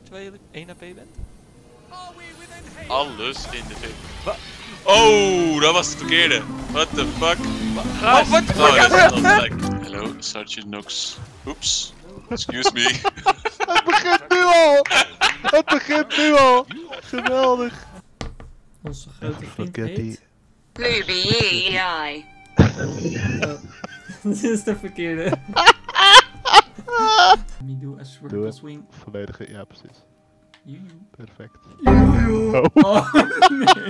terwijl je 1 AP bent? Alles in de fik. Oh, dat was het verkeerde. What the fuck? Oh, what the fuck? Oh, dat is not like. Hello, Sergeant Nox. Oeps. Excuse me. Het begint nu al! Het begint nu al! Geweldig! Onze grote vriend Forget heet... Bluey, Dit is de verkeerde. Me do a Doe swirl het. swing. Volledige, ja precies. Perfect. Oh, oh nee.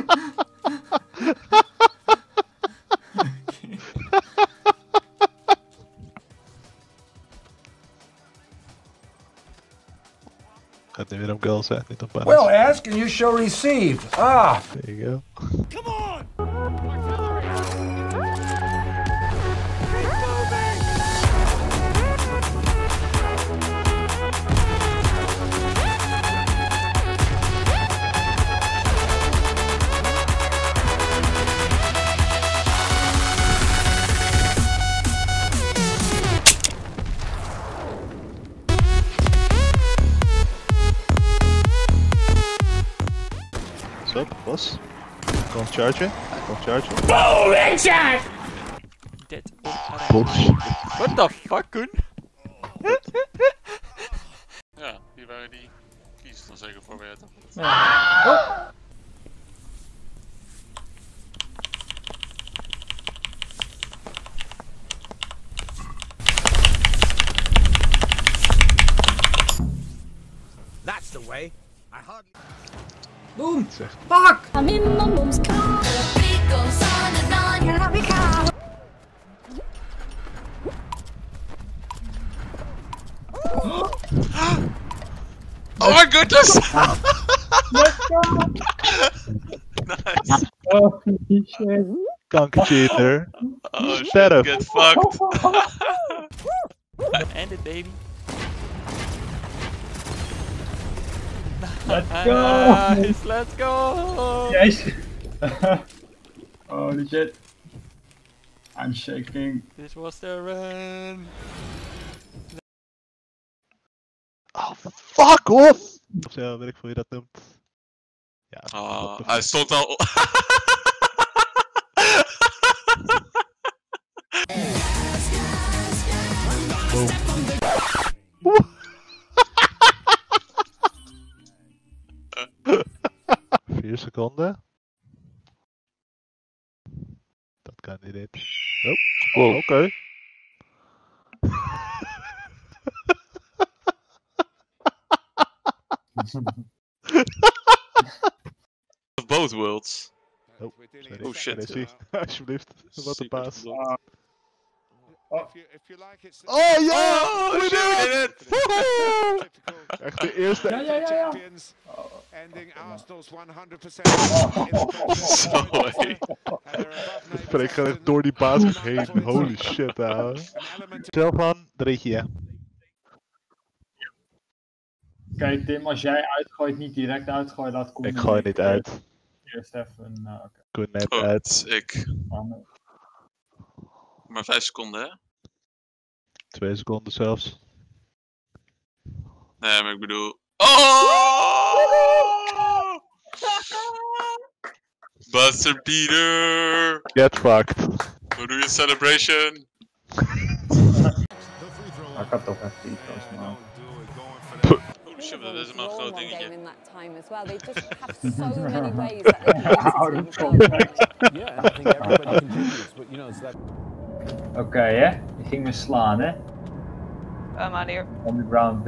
Gaat nu weer om girls, hè? Niet op baas. Well, ask and you shall receive. Ah. There you go. Come on! What's up, boss? Kon chargen? Kon chargen? Dead on Bullshit. What the fuck, Koen? Ja, die waren die kies dan zeker voor weer. Ja. Oh. That's the way. I hardly. Boom! Zegt. Fuck! I'm in my mom's car. The beat goes on and on. You let me go. Oh my goodness! Nice. Oh, shit. Kanker cheater. Oh Shut shit, up. get fucked. End it, baby. Let's go! Nice, let's go! Yes! Holy shit. I'm shaking. This was the run. Oh, fuck off! Of zo, weet ik hoe je dat noemt. Ja, Oh, what the hij stond al. fuck? 4 seconden. Dat kan niet dit. Oh, wow. Oké. Of both worlds. Oh, sorry. Oh shit. Messi, alsjeblieft. Wat een paas. Oh. Oh ja! Oh, we shit, we did did it! Echt de eerste. Ja. Ending Arsenal's 100% Sorry. Ik spreek gewoon echt door die basis heen. Holy shit, ouwe. Zelf van, Drietje. Kijk Tim, als jij uitgooit, niet direct uitgooien, laat Koen. Ik gooi niet uit. Eerst even, oké. Koen net Oh, uit. ik. Maar 5 seconden, hè? 2 seconden zelfs. Nee, maar ik bedoel. Oh! Buster Peter! Get fucked. Hoe doe je celebration? Ik had toch even iets als maar. Holy shit, dat is maar een groot dingetje. In that time as well. They just have so many ways that they can use it. Yeah, I think everybody contributes, but you know, it's that. Oké, hè? Die ging me slaan, hè? I'm out here. On the ground.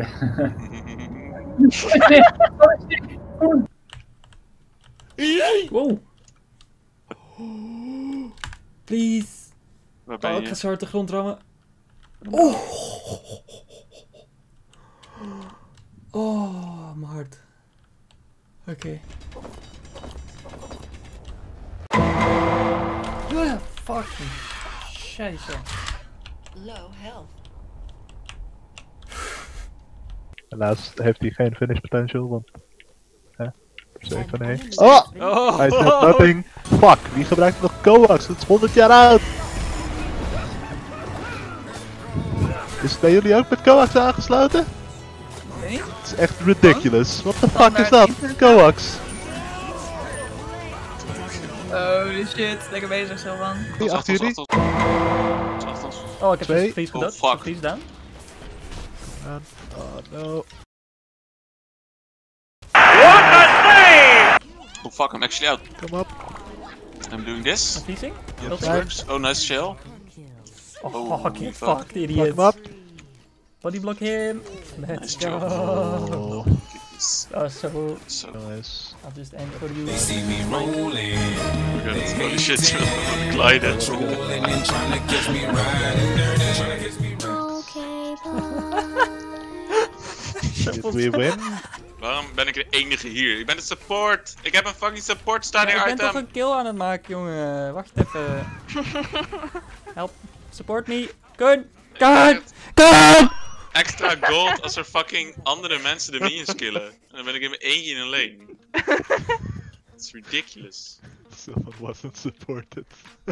Wow. Please. Waar Oh, ben ik ga je? zo hard de grond rammen. Oh. Oh, mijn hart. Oké. Ah, fucking. Scheisse. Low health. Helaas heeft hij geen finish potential, want... Zeg van nee. Oh! Oh. Hij zegt nothing. Fuck, wie gebruikt nog coax? Het is 100 jaar oud! Is bij jullie ook met coax aangesloten? niet. Het is echt ridiculous. What the fuck Standaard is dat? internet. Coax. Holy shit, lekker bezig zo van. Die achter jullie. Achter ons. Oh, ik heb Twee. een vries gedaan. Oh, fuck. Vries gedaan. Oh no. Oh fuck, I'm actually out. Come up. I'm doing this. Vriezing? Yeah, Dat this works. Oh, nice shell. Oh, fuck, fuck. fuck, Fuck idiot. him up. Bodyblock him. Let's Nice go. job. Oh, Oh, so So nice. I'll just aim for you. we got it. Holy shit, glided. Did we win? Waarom ben ik de enige hier? Ik ben de support. Ik heb een fucking support standing Ik ben toch item. een kill aan het maken, jongen. Wacht even. Help. Support me. Kun. Extra gold als er fucking andere mensen de minions killen. En dan ben ik in mijn eentje in een lane. It's ridiculous. Someone wasn't supported.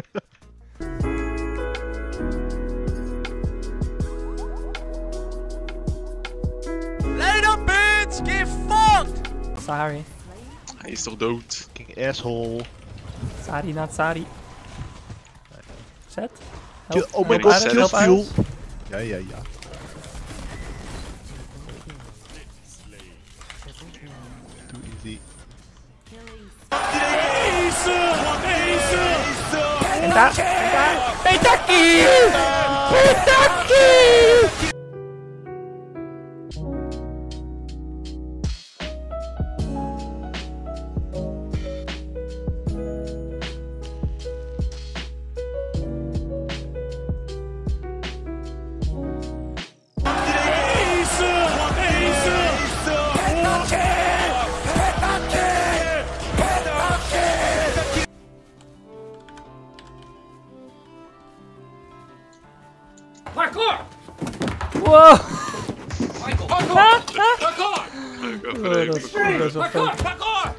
Sorry. Hij is toch dood? Fucking asshole. Sorry, not sorry. Zet. Oh my help god, uit, kill help uit. fuel. Ja, ja, ja. Too easy. En daar. Petaki! Petaki! Wow! Leuk, Oh, dat is wel vet.